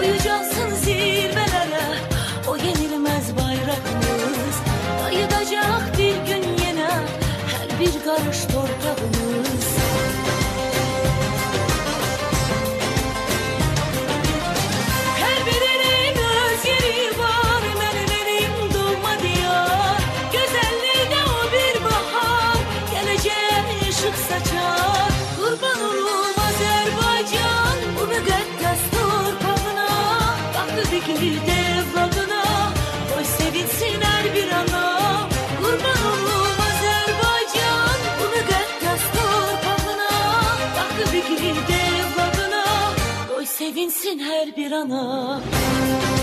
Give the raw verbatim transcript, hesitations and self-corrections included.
koyacaksın zirvelere o yenilmez bayrağımız. Kayıdacak bir gün yine her bir karış torpağımız. Her bir elin öz yeri var, benim elim doğma diyar. Güzelliğine o bir bahar, geleceğe ışık saçar. Kurban olurum Azerbaycan, bu müqəddəs torpağına. Baktı dikili devradına, koy sevinsin her bir ana. Kurban olurum Azerbaycan, bu müqəddəs torpağına. Baktı dikili devradına, koy sevinsin her bir ana.